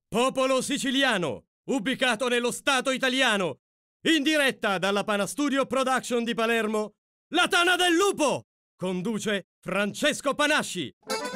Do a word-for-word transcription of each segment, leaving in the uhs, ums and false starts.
Popolo siciliano, ubicato nello Stato italiano, in diretta dalla Panastudio Production di Palermo, La Tana del Lupo, conduce Francesco Panasci.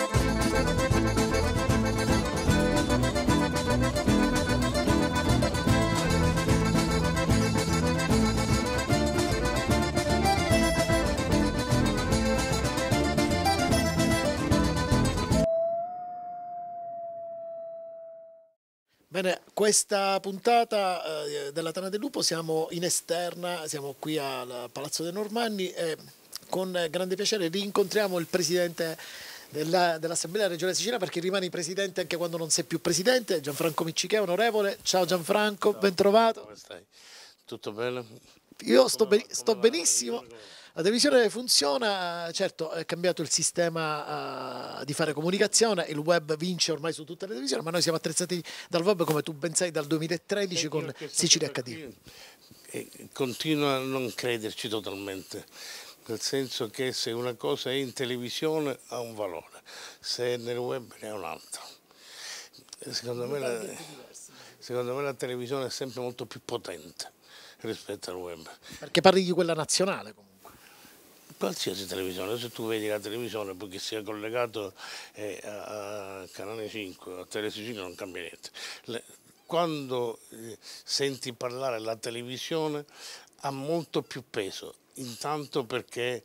Bene, questa puntata eh, della Tana del Lupo siamo in esterna, siamo qui al Palazzo dei Normanni e con grande piacere rincontriamo il presidente della, dell'Assemblea Regionale Siciliana, perché rimani presidente anche quando non sei più presidente, Gianfranco Miccichè, onorevole. Ciao Gianfranco, ciao, ben trovato. Come stai? Tutto bene? Io sto, ben, sto benissimo. La televisione funziona, certo è cambiato il sistema uh, di fare comunicazione, il web vince ormai su tutte le televisioni, ma noi siamo attrezzati dal web, come tu ben sai, dal duemilatredici con Sicilia acca di. E continuo a non crederci totalmente, nel senso che se una cosa è in televisione ha un valore, se è nel web ne ha un altro. Secondo me, la, secondo me la televisione è sempre molto più potente rispetto al web. Perché parli di quella nazionale comunque. Qualsiasi televisione, se tu vedi la televisione perché sia collegato eh, a, a Canale cinque, a Tele Sicilia, non cambia niente. Le, quando eh, senti parlare la televisione ha molto più peso, intanto perché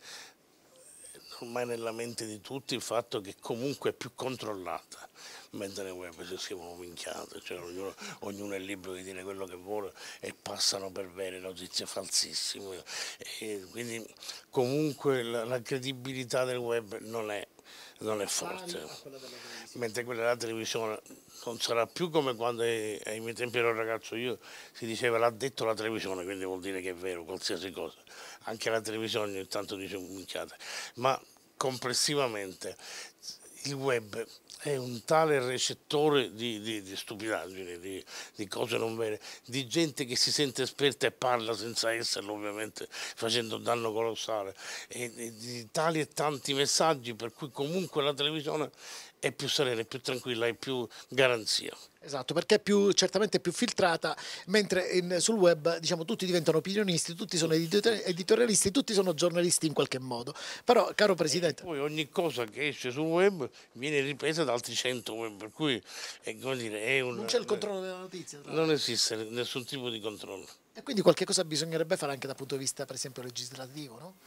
ormai nella mente di tutti il fatto che comunque è più controllata, mentre nel web si scrivono minchiate, cioè ognuno, ognuno è libero di dire quello che vuole e passano per vere notizie falsissime, e quindi comunque la, la credibilità del web non è, non è forte, mentre quella della televisione non sarà più come quando ai, ai miei tempi ero ragazzo io si diceva l'ha detto la televisione, quindi vuol dire che è vero qualsiasi cosa, anche la televisione ogni tanto dice minchiate, ma complessivamente il web è un tale recettore di, di, di stupidaggini, di, di cose non vere, di gente che si sente esperta e parla senza esserlo, ovviamente facendo un danno colossale, e, e di tali e tanti messaggi per cui comunque la televisione è più serena, è più tranquilla, è più garanzia. Esatto, perché è più, certamente più filtrata, mentre in, sul web diciamo tutti diventano opinionisti, tutti sono editorialisti, tutti sono giornalisti in qualche modo. Però, caro Presidente... E poi ogni cosa che esce sul web viene ripresa da altri cento web, per cui è, come dire, è un... Non c'è il controllo della notizia. Non esiste nessun tipo di controllo. E quindi qualche cosa bisognerebbe fare anche dal punto di vista, per esempio, legislativo, no?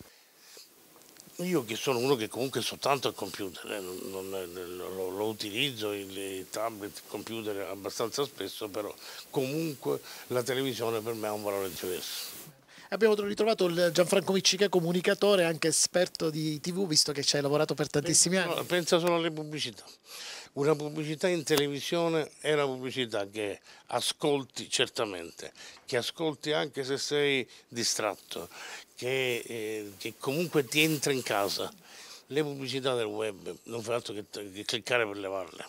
Io che sono uno che comunque soltanto al computer, eh, non, non, lo, lo utilizzo, il tablet, il computer abbastanza spesso, però comunque la televisione per me ha un valore diverso. Abbiamo ritrovato il Gianfranco Miccichè, comunicatore, anche esperto di tivù, visto che ci hai lavorato per tantissimi pensa, anni. Pensa solo alle pubblicità. Una pubblicità in televisione è una pubblicità che ascolti certamente, che ascolti anche se sei distratto, che, eh, che comunque ti entra in casa. Le pubblicità del web non fa altro che, che cliccare per levarle.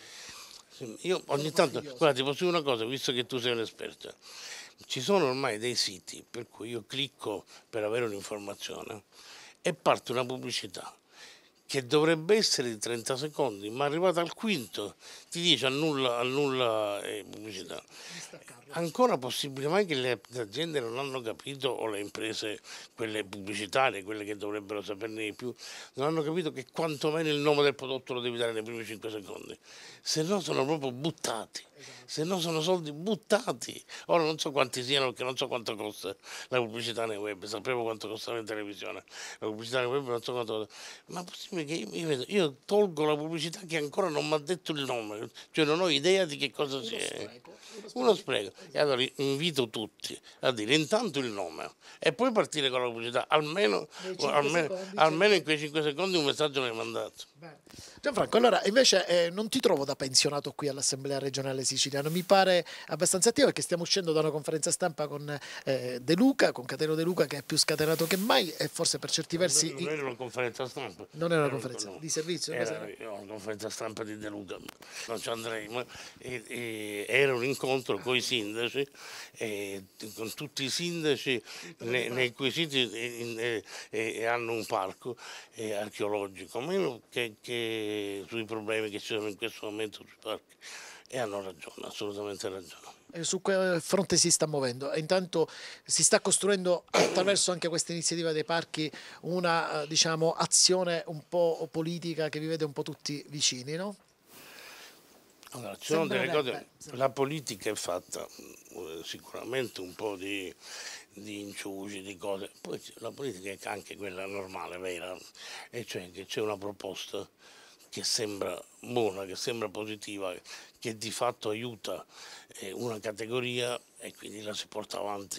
Io ogni tanto, guarda, ti posso dire una cosa, visto che tu sei un esperto, ci sono ormai dei siti per cui io clicco per avere un'informazione e parte una pubblicità che dovrebbe essere di trenta secondi, ma arrivata al quinto ti dice annulla, annulla eh, pubblicità. Ancora possibile mai che le aziende non hanno capito, o le imprese, quelle pubblicitarie, quelle che dovrebbero saperne di più, non hanno capito che quantomeno il nome del prodotto lo devi dare nei primi cinque secondi, se no sono proprio buttati, se no sono soldi buttati. Ora non so quanti siano, perché non so quanto costa la pubblicità nei web, sapevo quanto costava in televisione, la pubblicità nei web non so quanto costa, ma è possibile che io, io, vedo, io tolgo la pubblicità che ancora non mi ha detto il nome, cioè non ho idea di che cosa sia. Uno spreco. E allora invito tutti a dire intanto il nome e poi partire con la pubblicità, almeno, almeno, secondi, almeno in quei cinque secondi un messaggio mi hai mandato. Bene. Gianfranco, allora invece eh, non ti trovo da pensionato qui all'Assemblea Regionale Siciliana, mi pare abbastanza attivo, perché stiamo uscendo da una conferenza stampa con eh, De Luca, con Cateno De Luca, che è più scatenato che mai e forse per certi versi... Non, non era una conferenza stampa. Non era una conferenza no. di servizio? Era, era una conferenza stampa di De Luca, non ci andrei, ma e, e, era un incontro con i sindaci, e, con tutti i sindaci nei, nei cui siti e, e, e hanno un parco e, archeologico, meno che, che sui problemi che ci sono in questo momento sui parchi. e hanno ragione, assolutamente ragione. E su quel fronte si sta muovendo e intanto si sta costruendo attraverso anche questa iniziativa dei parchi una, diciamo, azione un po' politica che vi vede un po' tutti vicini, no? Allora, ci sono delle cose, la politica è fatta eh, sicuramente un po' di, di inciuci, di cose, poi la politica è anche quella normale, vera, e cioè che c'è una proposta che sembra buona, che sembra positiva, che di fatto aiuta eh, una categoria e quindi la si porta avanti,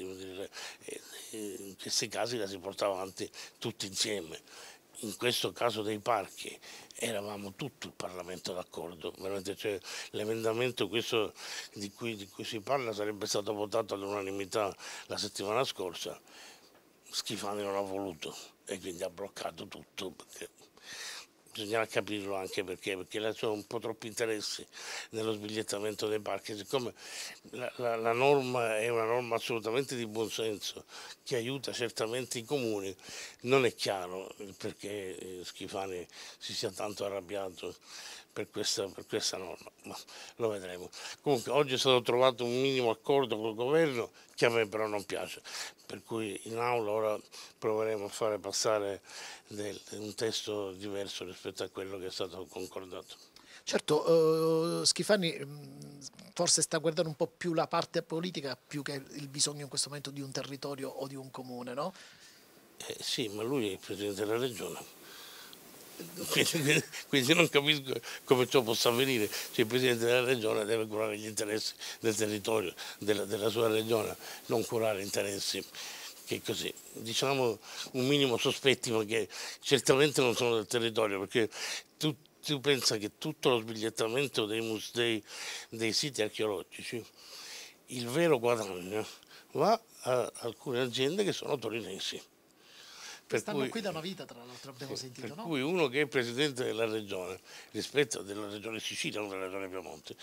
in questi casi la si porta avanti tutti insieme. In questo caso dei parchi eravamo tutto il Parlamento d'accordo, veramente, cioè, l'emendamento questo di cui, di cui si parla sarebbe stato votato all'unanimità la settimana scorsa, Schifani non ha voluto e quindi ha bloccato tutto, perché bisognerà capirlo anche perché, perché ci sono un po' troppi interessi nello sbigliettamento dei parchi, siccome la, la, la norma è una norma assolutamente di buonsenso che aiuta certamente i comuni, non è chiaro perché Schifani si sia tanto arrabbiato per questa, per questa norma, ma lo vedremo. Comunque oggi è stato trovato un minimo accordo col governo che a me però non piace, per cui in aula ora proveremo a fare passare del, un testo diverso rispetto a quello che è stato concordato. Certo, uh, Schifani forse sta guardando un po' più la parte politica più che il bisogno in questo momento di un territorio o di un comune, no? Eh, sì, ma lui è il Presidente della Regione. Quindi, quindi non capisco come ciò possa avvenire, cioè il Presidente della Regione deve curare gli interessi del territorio, della, della sua regione, non curare interessi che così, diciamo un minimo sospetti, ma che certamente non sono del territorio, perché tu, tu pensa che tutto lo sbigliettamento dei musei, dei siti archeologici, il vero guadagno va a alcune aziende che sono torinesi. Per Stanno cui, qui da una vita, tra l'altro, abbiamo sì, sentito, per no? cui uno che è presidente della regione, rispetto della regione Sicilia, non della regione Piemonte,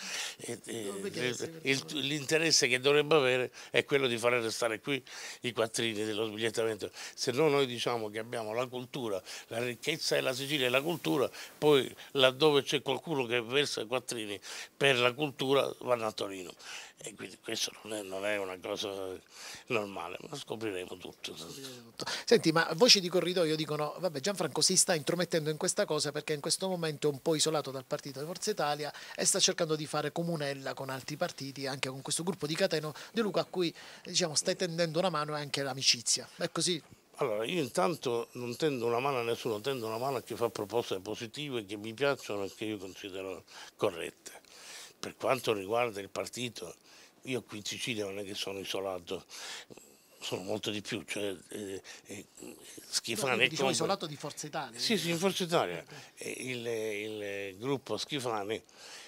l'interesse che dovrebbe avere è quello di fare restare qui i quattrini dello sbigliettamento. Se no noi diciamo che abbiamo la cultura, la ricchezza è la Sicilia e la cultura, poi laddove c'è qualcuno che versa i quattrini per la cultura vanno a Torino. E quindi questo non è, non è una cosa normale, ma scopriremo tutto. Senti, ma voci di corridoio dicono, vabbè, Gianfranco si sta intromettendo in questa cosa perché in questo momento è un po' isolato dal partito di Forza Italia e sta cercando di fare comunella con altri partiti, anche con questo gruppo di Cateno De Luca a cui, diciamo, stai tendendo una mano e anche l'amicizia. È così? Allora, io intanto non tendo una mano a nessuno, tendo una mano a chi fa proposte positive che mi piacciono e che io considero corrette. Per quanto riguarda il partito, io qui in Sicilia non è che sono isolato, sono molto di più, cioè eh, eh, Schifani... Diciamo come... isolato di Forza Italia. Sì, sì, in Forza Italia. Il, il gruppo Schifani,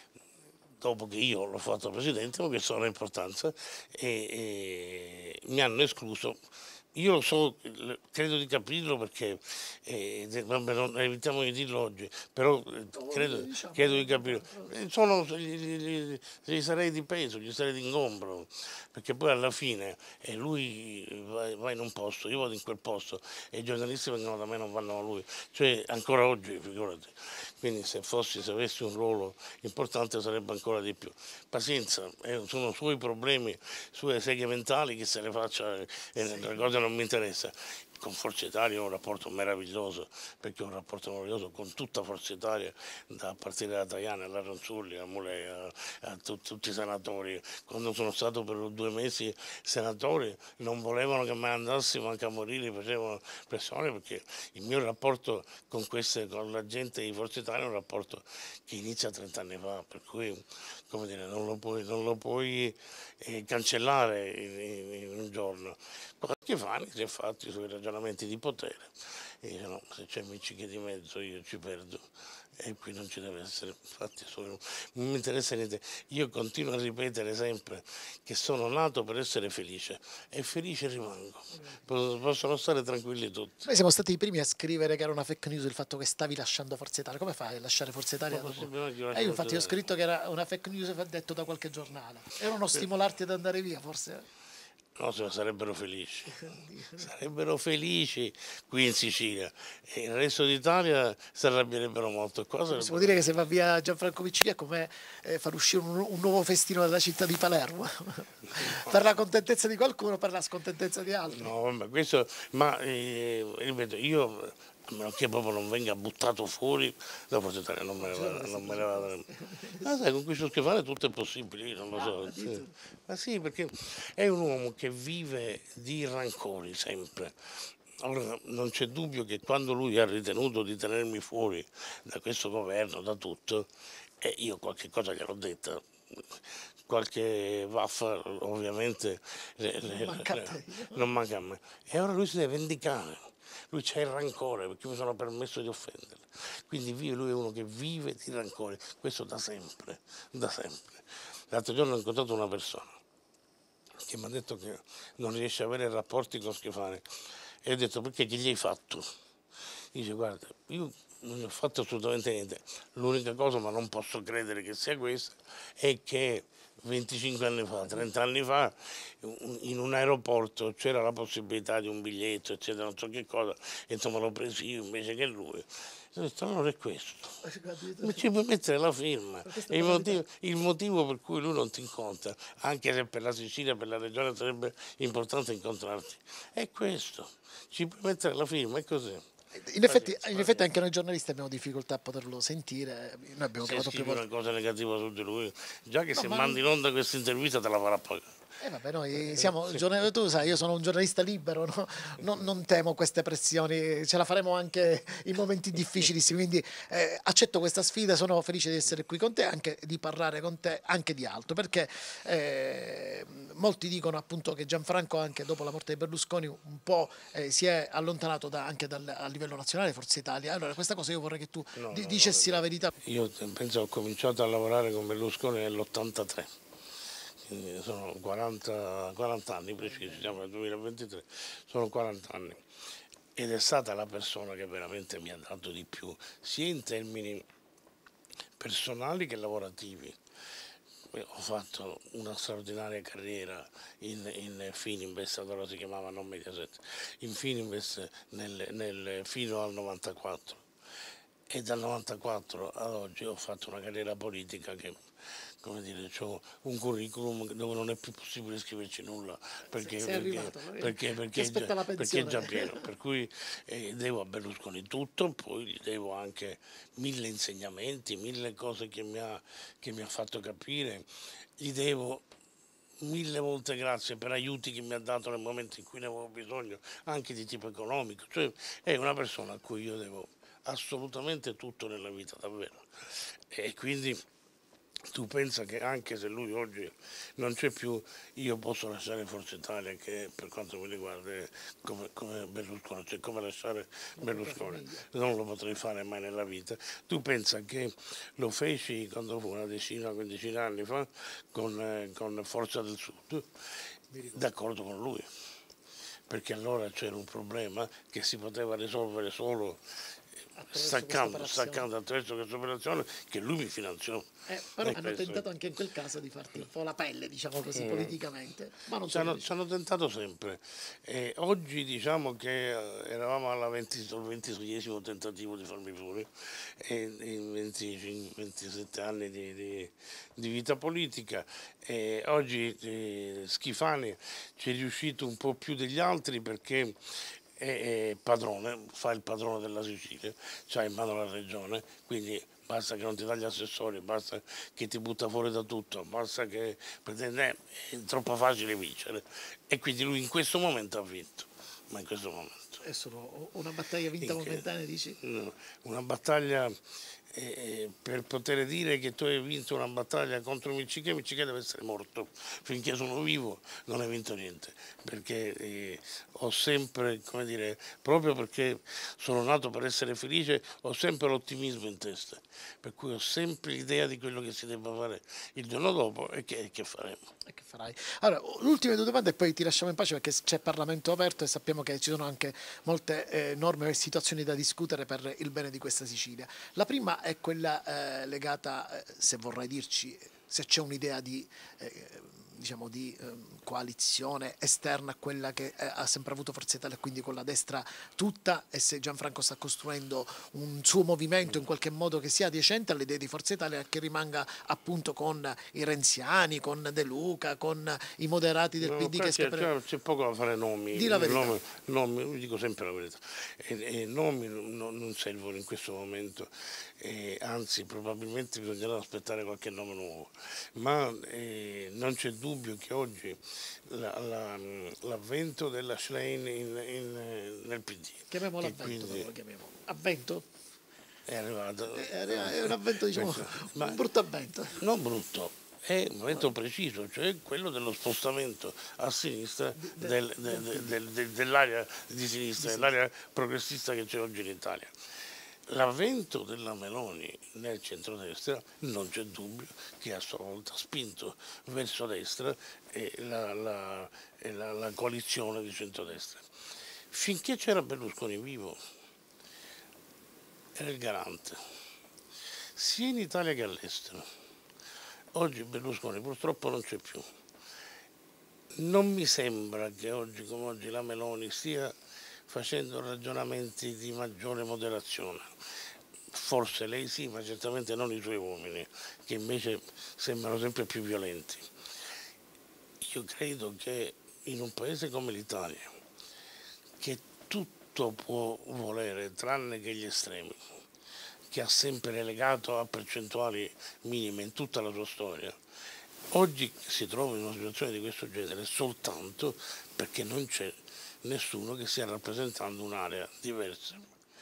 dopo che io l'ho fatto presidente, ma questo non ha importanza, e, e, mi hanno escluso. Io lo so, credo di capirlo perché, eh, vabbè, non, evitiamo di dirlo oggi, però eh, credo, credo di capirlo. Sono, gli, gli, gli sarei di peso, gli sarei di ingombro, perché poi alla fine eh, lui va, va in un posto, io vado in quel posto e i giornalisti vengono da me, non vanno a lui, cioè ancora oggi, figurati. Quindi se fossi, se avessi un ruolo importante sarebbe ancora di più. Pazienza, eh, sono suoi problemi, sue seghe mentali, che se le faccia, eh, la cosa non mi interessa. Con Forza Italia ho un rapporto meraviglioso, perché ho un rapporto meraviglioso con tutta Forza Italia, da partire da Tajani alla Ronzulli, a Mulei, a, a tu, tutti i senatori. Quando sono stato per due mesi senatore non volevano che me ne andassi, manca a morire, facevano pressione, perché il mio rapporto con, queste, con la gente di Forza Italia è un rapporto che inizia trent'anni fa, per cui come dire, non lo puoi, non lo puoi eh, cancellare in, in, in un giorno. Schifani si è fatto i suoi ragionamenti di potere e no, se c'è Micciche di mezzo io ci perdo e qui non ci deve essere, infatti sono, non mi interessa niente. Io continuo a ripetere sempre che sono nato per essere felice e felice rimango, possono stare tranquilli tutti. Noi siamo stati i primi a scrivere che era una fake news il fatto che stavi lasciando Forza Italia. Come fai a lasciare Forza Italia dopo? Eh, io infatti ho scritto che era una fake news detto da qualche giornale, era uno stimolarti ad andare via forse? No, se sarebbero felici, sarebbero felici qui in Sicilia e nel resto d'Italia si arrabbierebbero molto. Qua Possiamo sarebbero... dire che se va via Gianfranco Viccini è come eh, far uscire un, un nuovo festino dalla città di Palermo, per la contentezza di qualcuno, per la scontentezza di altri. No, vabbè, questo, ma eh, ripeto, io, a meno che proprio non venga buttato fuori, da Forza Italia non me ne vado, non me ne vado. Ma sai, con questo schifare tutto è possibile, io non lo so. Sì. Ma sì, perché è un uomo che vive di rancori sempre. Allora, non c'è dubbio che quando lui ha ritenuto di tenermi fuori da questo governo, da tutto, e io qualche cosa gliel'ho detta, qualche vaffa ovviamente le, le, le, non manca a me. E ora lui si deve vendicare, lui c'ha il rancore perché mi sono permesso di offenderlo. Quindi vive, lui è uno che vive di rancore, questo da sempre, da sempre. L'altro giorno ho incontrato una persona che mi ha detto che non riesce a avere rapporti con Schifani e ho detto perché che gli hai fatto? Dice guarda, io non gli ho fatto assolutamente niente, l'unica cosa, ma non posso credere che sia questa, è che venticinque anni fa, trenta anni fa, in un aeroporto c'era la possibilità di un biglietto, eccetera, non so che cosa, e insomma l'ho preso io invece che lui. Ho detto non è questo, ma ci puoi mettere la firma. E il, motivo, il motivo per cui lui non ti incontra, anche se per la Sicilia, per la regione sarebbe importante incontrarti, è questo, ci puoi mettere la firma, è così. In effetti, in effetti anche noi giornalisti abbiamo difficoltà a poterlo sentire, noi abbiamo se chiamato più volte. una cosa negativa su di lui, già che No, se ma... mandi in onda questa intervista te la farà pagare. Eh vabbè, noi siamo, tu sai, io sono un giornalista libero, no? non, non temo queste pressioni, ce la faremo anche in momenti difficilissimi, quindi eh, accetto questa sfida, sono felice di essere qui con te, anche di parlare con te, anche di altro, perché eh, molti dicono appunto che Gianfranco anche dopo la morte di Berlusconi un po' eh, si è allontanato da, anche dal, a livello nazionale, Forza Italia. Allora questa cosa io vorrei che tu no, di, no, dicessi no, la verità. Io penso che ho cominciato a lavorare con Berlusconi nell'ottantatré. Sono quaranta, quaranta anni precisi, siamo nel duemilaventitré, sono quaranta anni ed è stata la persona che veramente mi ha dato di più, sia in termini personali che lavorativi. Ho fatto una straordinaria carriera in, in Fininvest, allora si chiamava non Mediaset, in Fininvest nel, nel, fino al novantaquattro e dal novantaquattro ad oggi ho fatto una carriera politica che, come dire, ho un curriculum dove non è più possibile scriverci nulla perché, Sei perché, arrivato, perché, perché, è già, perché è già pieno, per cui eh, devo a Berlusconi tutto, poi gli devo anche mille insegnamenti, mille cose che mi ha, che mi ha fatto capire, gli devo mille volte grazie per aiuti che mi ha dato nel momento in cui ne avevo bisogno, anche di tipo economico, cioè è una persona a cui io devo assolutamente tutto nella vita, davvero. E quindi tu pensa che anche se lui oggi non c'è più, io posso lasciare Forza Italia, che per quanto mi riguarda è come, come Berlusconi, cioè come lasciare Berlusconi, non lo potrei fare mai nella vita. Tu pensa che lo feci quando fu una decina, quindicina anni fa con, eh, con Forza del Sud, d'accordo con lui, perché allora c'era un problema che si poteva risolvere solo staccando, staccando attraverso questa operazione che lui mi finanziò. Eh, però hanno questo... tentato anche in quel caso di farti un po' la pelle, diciamo così, mm. politicamente. Ma non ci, hanno, ci hanno tentato sempre. E oggi diciamo che eravamo al ventiseiesimo tentativo di farmi fuori, e in venticinque, ventisette anni di, di, di vita politica. E oggi eh, Schifani ci è riuscito un po' più degli altri perché è padrone, fa il padrone della Sicilia, c'ha in mano la regione, quindi basta che non ti dà gli assessori, basta che ti butta fuori da tutto, basta che pretende, è troppo facile vincere. E quindi lui in questo momento ha vinto, ma in questo momento. È solo una battaglia vinta momentanea, dici? No, una battaglia eh, per poter dire che tu hai vinto una battaglia contro Miccichè, Miccichè deve essere morto. Finché sono vivo non hai vinto niente, perché eh, ho sempre, come dire, proprio perché sono nato per essere felice, ho sempre l'ottimismo in testa, per cui ho sempre l'idea di quello che si debba fare il giorno dopo e che, che faremo. E che farai? Allora, l'ultime due domande e poi ti lasciamo in pace perché c'è Parlamento aperto e sappiamo che ci sono anche molte eh, norme e situazioni da discutere per il bene di questa Sicilia. La prima è quella eh, legata, eh, se vorrai dirci, se c'è un'idea di eh, diciamo, di eh, coalizione esterna a quella che eh, ha sempre avuto Forza Italia, quindi con la destra tutta, e se Gianfranco sta costruendo un suo movimento in qualche modo che sia adiacente alle idee di Forza Italia, che rimanga appunto con i renziani, con De Luca, con i moderati del no, P D che c'è, c'è poco da fare nomi, di la verità. Nomi, nomi, dico sempre la verità, e, e nomi non, non servono in questo momento, e anzi probabilmente bisognerà aspettare qualche nome nuovo, ma eh, non c'è dubbio che oggi la, la, l'avvento della Schlein in, in, nel P D, chiamiamolo avvento, quindi, lo chiamiamo avvento? È arrivato, è, è un avvento, diciamo, ma, un brutto avvento, non brutto, è un momento preciso, cioè quello dello spostamento a sinistra del, del, del, del, dell'area di sinistra, dell'area progressista che c'è oggi in Italia. L'avvento della Meloni nel centrodestra non c'è dubbio che a sua volta ha spinto verso destra la, la, la, la coalizione di centrodestra. Finché c'era Berlusconi vivo era il garante, sia in Italia che all'estero. Oggi Berlusconi purtroppo non c'è più. Non mi sembra che oggi come oggi la Meloni stia facendo ragionamenti di maggiore moderazione. Forse lei sì, ma certamente non i suoi uomini, che invece sembrano sempre più violenti. Io credo che in un paese come l'Italia, che tutto può volere tranne che gli estremi, che ha sempre relegato a percentuali minime in tutta la sua storia, oggi si trova in una situazione di questo genere soltanto perché non c'è nessuno che stia rappresentando un'area diversa.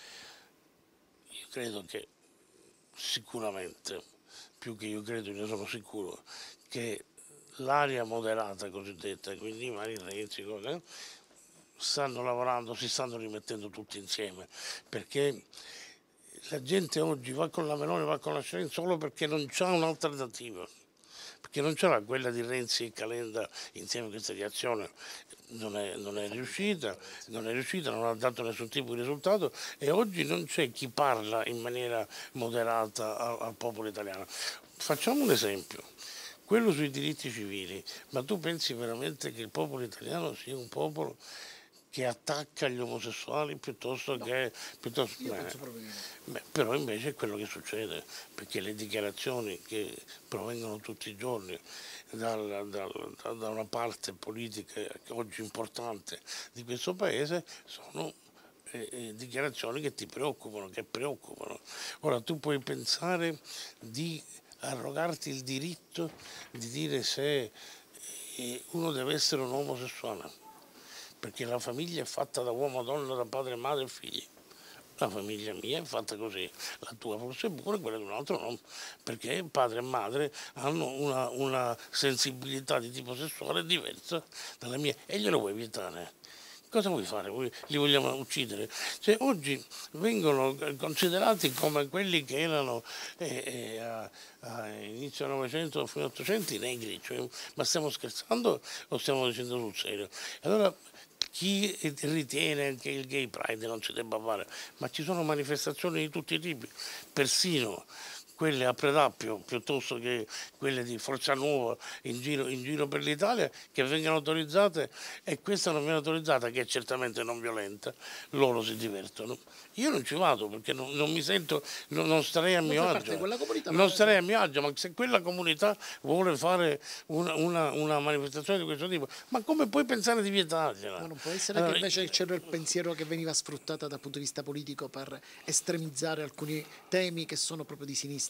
Io credo che sicuramente, più che io credo, ne sono sicuro, che l'area moderata cosiddetta, quindi Maria Renzi, stanno lavorando, si stanno rimettendo tutti insieme, perché la gente oggi va con la Meloni, va con la Schlein solo perché non c'è un'alternativa, perché non c'era quella di Renzi e Calenda insieme a questa reazione. Non è, non è riuscita, non è riuscita, non ha dato nessun tipo di risultato e oggi non c'è chi parla in maniera moderata al, al popolo italiano. Facciamo un esempio, quello sui diritti civili, ma tu pensi veramente che il popolo italiano sia un popolo che attacca gli omosessuali piuttosto no, che... Piuttosto, io beh, penso proprio di no. Beh, però invece è quello che succede, perché le dichiarazioni che provengono tutti i giorni dal, dal, da una parte politica oggi importante di questo paese sono eh, eh, dichiarazioni che ti preoccupano, che preoccupano. Ora tu puoi pensare di arrogarti il diritto di dire se eh, uno deve essere un omosessuale, perché la famiglia è fatta da uomo, donna, da padre, madre e figli. La famiglia mia è fatta così, la tua forse pure, quella di un altro no, perché padre e madre hanno una, una sensibilità di tipo sessuale diversa dalla mia e glielo vuoi vietare. Cosa vuoi fare? Li vogliamo uccidere? Cioè, oggi vengono considerati come quelli che erano eh, eh, a, a inizio Novecento, fino all'Ottocento, i negri, cioè, ma stiamo scherzando o stiamo dicendo sul serio? Allora, chi ritiene che il Gay Pride non si debba fare, ma ci sono manifestazioni di tutti i tipi, persino quelle a Predappio piuttosto che quelle di Forza Nuova in giro, in giro per l'Italia, che vengano autorizzate, e questa non viene autorizzata, che è certamente non violenta, loro si divertono. Io non ci vado perché non, non mi sento, non, non starei a mio agio, non starei a mio agio, ma se quella comunità vuole fare una, una, una manifestazione di questo tipo, ma come puoi pensare di vietargliela? Ma non può essere allora, che invece c'era il pensiero che veniva sfruttata dal punto di vista politico per estremizzare alcuni temi che sono proprio di sinistra?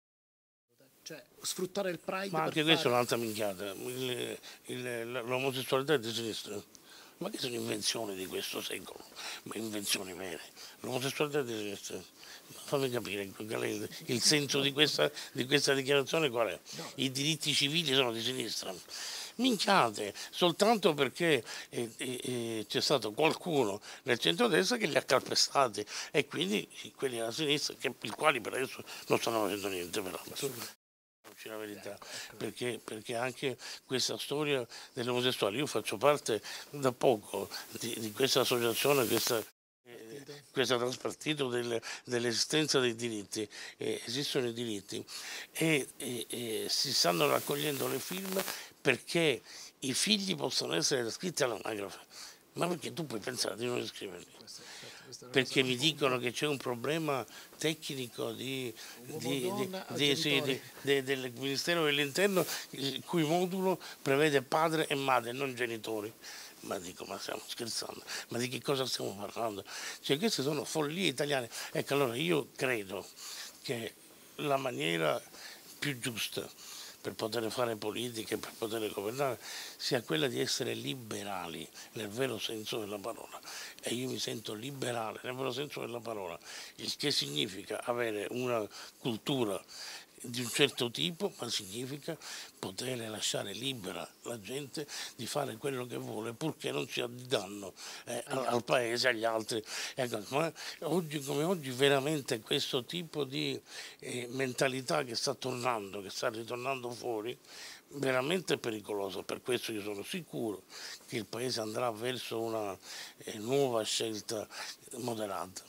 Cioè, sfruttare il Pride. Ma anche per questa fare... è un'altra minchiata, il, il, l'omosessualità è di sinistra. Ma che sono invenzioni di questo secolo, ma invenzioni vere. L'omosessualità è di sinistra. Fammi capire il senso di questa, di questa dichiarazione qual è. I diritti civili sono di sinistra. Minchiate, soltanto perché eh, eh, c'è stato qualcuno nel centrodestra che li ha calpestati e quindi quelli della sinistra, che, i quali per adesso non stanno facendo niente peraltro. La verità, perché, perché anche questa storia dell'omosessuale, io faccio parte da poco di, di questa associazione, questa, eh, questo traspartito del, dell'esistenza dei diritti, eh, esistono i diritti e, e, e si stanno raccogliendo le firme perché i figli possono essere iscritti all'anagrafe. Ma perché tu puoi pensare di non iscriverli? Perché mi dicono che c'è un problema tecnico di, di, di, di, sì, di, di, del Ministero dell'Interno, il cui modulo prevede padre e madre, non genitori. Ma dico, ma stiamo scherzando? Ma di che cosa stiamo parlando? Cioè, queste sono follie italiane. Ecco, allora io credo che la maniera più giusta per poter fare politica e per poter governare sia quella di essere liberali nel vero senso della parola, e io mi sento liberale nel vero senso della parola, il che significa avere una cultura di un certo tipo, ma significa poter lasciare libera la gente di fare quello che vuole, purché non sia di danno eh, al, al paese, agli altri. Ecco, ma oggi come oggi veramente questo tipo di eh, mentalità che sta tornando, che sta ritornando fuori, veramente pericoloso. Per questo io sono sicuro che il paese andrà verso una eh, nuova scelta moderata.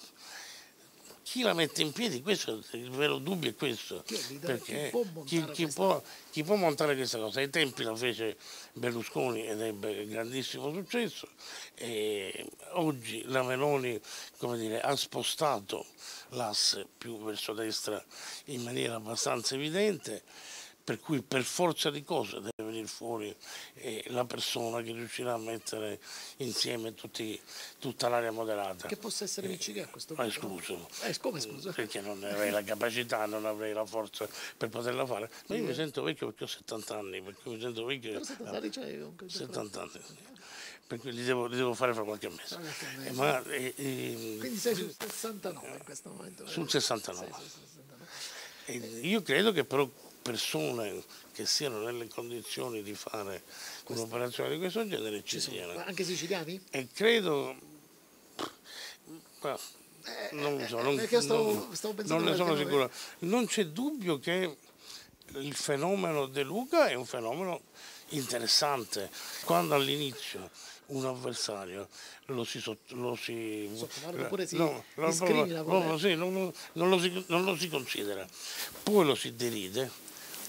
Chi la mette in piedi, questo, il vero dubbio è questo, perché chi, chi, può, chi può montare questa cosa? Ai tempi la fece Berlusconi ed ebbe grandissimo successo, e oggi la Meloni, come dire, ha spostato l'asse più verso destra in maniera abbastanza evidente, per cui per forza di cose deve venire fuori eh, la persona che riuscirà a mettere insieme tutti, tutta l'area moderata. Che possa essere Miccichè a questo punto? punto? Escluso. Eh, come scusa? Perché non avrei la capacità, non avrei la forza per poterla fare. Ma io mi sento vecchio perché ho settanta anni, perché mi sento vecchio. Però settanta anni c'hai comunque. settanta anni, per cui li devo, li devo fare fra qualche mese. Eh, ma, eh, eh, Quindi sei sul sessantanove in questo momento? Sul sessantanove. Sei sul sessantanove. E io credo che però persone che siano nelle condizioni di fare un'operazione di questo genere ci, ci siano. Ma anche siciliani? E credo, ma, non lo so, non, perché stavo, non, stavo non ne sono sicuro. Non c'è dubbio che il fenomeno De Luca è un fenomeno interessante. Quando all'inizio un avversario lo si, lo si, oppure si no, discrimina, lo, lo, sì, non, non, lo si, non lo si considera, poi lo si deride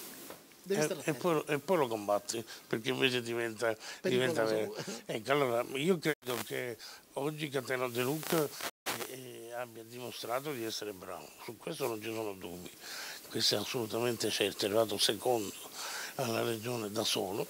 e, e, poi, e poi lo combatti, perché invece diventa, diventa vero. Ecco, allora io credo che oggi Catena De Luca eh, abbia dimostrato di essere bravo, su questo non ci sono dubbi, questo è assolutamente certo. È arrivato secondo alla regione da solo.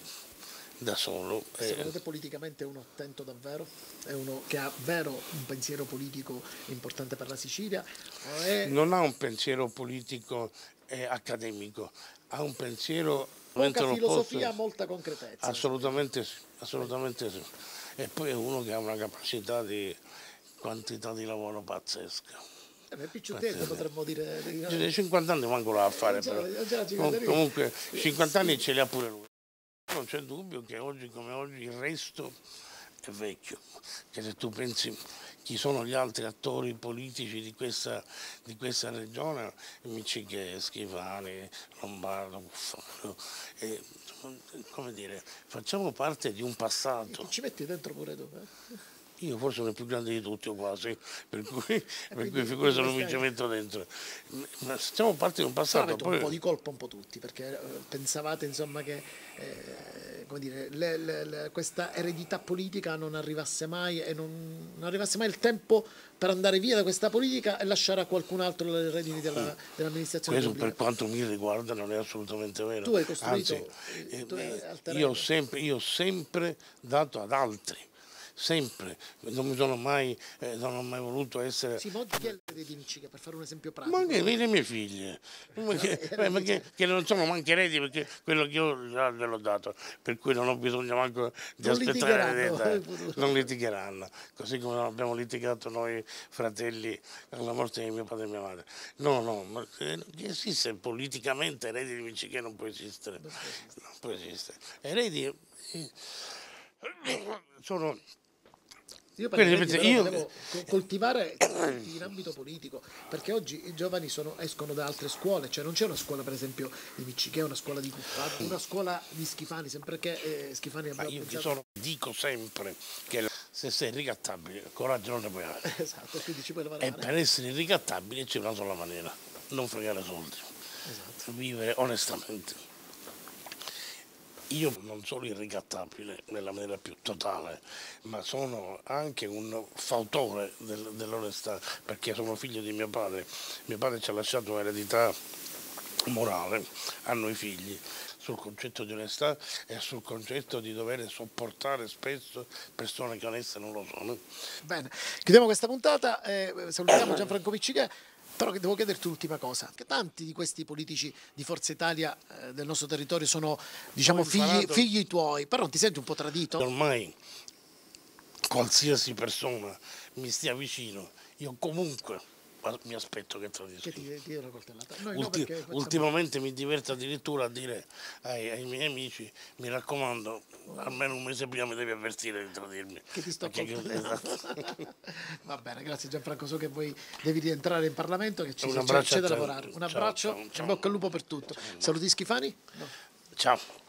Da solo. Secondo eh. te politicamente è uno attento davvero? È uno che ha vero un pensiero politico importante per la Sicilia? O è... Non ha un pensiero politico eh, accademico, ha un pensiero... Poca filosofia, posso... molta concretezza. Assolutamente sì, assolutamente sì. E poi è uno che ha una capacità di quantità di lavoro pazzesca. Eh beh, picciuttete potremmo dire... cinquanta anni manco l'ha a fare, però. Com- comunque cinquanta anni ce li ha pure lui. Non c'è dubbio che oggi come oggi il resto è vecchio, che se tu pensi chi sono gli altri attori politici di questa, di questa regione, Miccichè, Schifani, Lombardo, Buffano, e, come dire, facciamo parte di un passato. Ci metti dentro pure tu? Eh? Io forse sono il più grande di tutti o quasi, per cui, per cui figurati se non mi ci metto dentro. Ma siamo parte di un passato. Avete poi... un po' di colpa un po' tutti, perché pensavate insomma che eh, come dire, le, le, le, questa eredità politica non arrivasse mai e non, non arrivasse mai il tempo per andare via da questa politica e lasciare a qualcun altro le redini della, dell'amministrazione Questo pubblica. Per quanto mi riguarda non è assolutamente vero. Tu hai costruito, Anzi, tu hai io, ho sempre, io ho sempre dato ad altri. Sempre, non mi sono mai, eh, non ho mai voluto essere... Sì, ma oggi chi è l'erede di Miccichè, per fare un esempio pratico? Ma anche le mie figlie, no, che, eh, perché, che non sono manche eredi, perché quello che io già gliel'ho dato, per cui non ho bisogno manco di non aspettare l'eredità. Non litigheranno, così come non abbiamo litigato noi fratelli alla morte di mio padre e mia madre. No, no, ma eh, esiste politicamente eredi di Miccichè, non può esistere. Non può esistere. Eredi eh, sono... Io, Quindi, vedi, però, io... volevo coltivare in ambito politico, perché oggi i giovani sono, escono da altre scuole, cioè non c'è una scuola per esempio di Miccichè, una scuola di Cuffaro, una scuola di Schifani, sempre che eh, Schifani abbia io pensato... sono, dico sempre che se sei ricattabile, coraggio non ne puoi avere. Esatto, quindi ci puoi lavorare. E per essere ricattabile c'è una sola maniera, non fregare soldi, esatto. Vivere onestamente. Io non sono irricattabile nella maniera più totale, ma sono anche un fautore del, dell'onestà, perché sono figlio di mio padre. Mio padre ci ha lasciato un'eredità morale a noi figli sul concetto di onestà e sul concetto di dover sopportare spesso persone che oneste non lo sono. Bene, chiudiamo questa puntata, eh, salutiamo Gianfranco Miccichè. Però devo chiederti l'ultima cosa, che tanti di questi politici di Forza Italia eh, del nostro territorio sono, diciamo, figli, figli tuoi, però non ti senti un po' tradito? Ormai qualsiasi persona mi stia vicino, io comunque mi aspetto che tradisca. Che ti, ti una coltellata. Noi Ulti- no, facciamo... Ultimamente mi diverto addirittura a dire ai, ai miei amici, mi raccomando, almeno un mese prima mi devi avvertire di tradirmi. Che ti sto Perché... Va bene, grazie Gianfranco, so che poi devi rientrare in Parlamento, che ci c'è, c'è da lavorare. Un abbraccio, ciao, ciao. In bocca al lupo per tutto. Saluti Schifani? No. Ciao.